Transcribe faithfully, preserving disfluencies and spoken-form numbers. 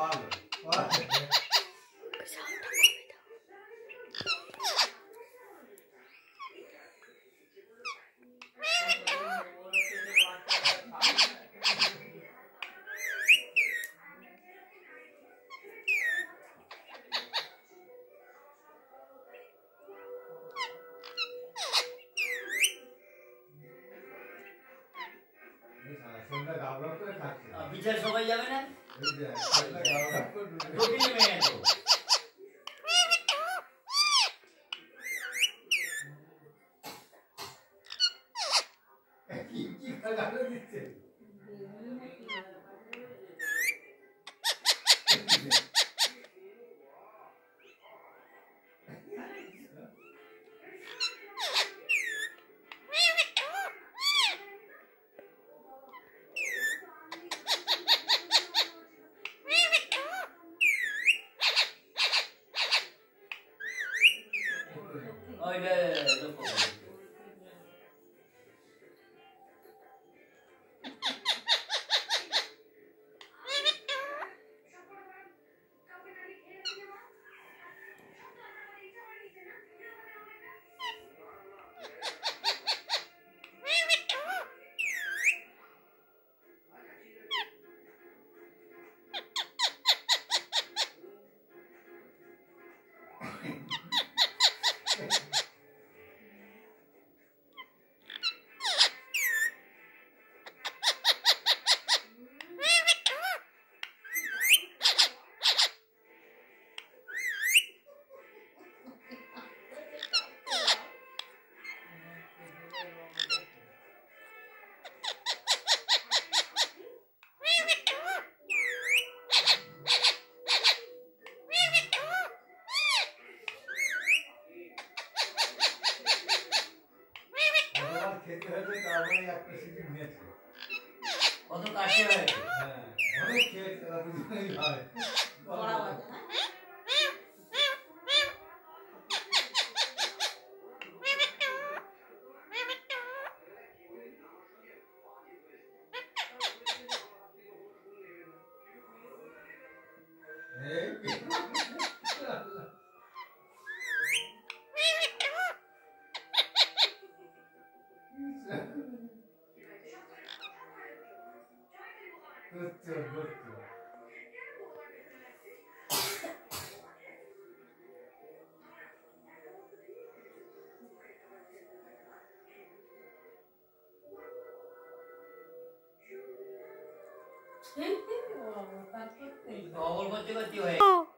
বিচার সবাই যাবে না রুটি নেমে গেল কি কি খাগালো দিচ্ছে Oh, yeah, yeah, yeah, look for it. কত কাটতে হয় হ্যাঁ অনেক খেয়ে বুঝতেই হয় বড় বাজে না Good, good, good. Oh,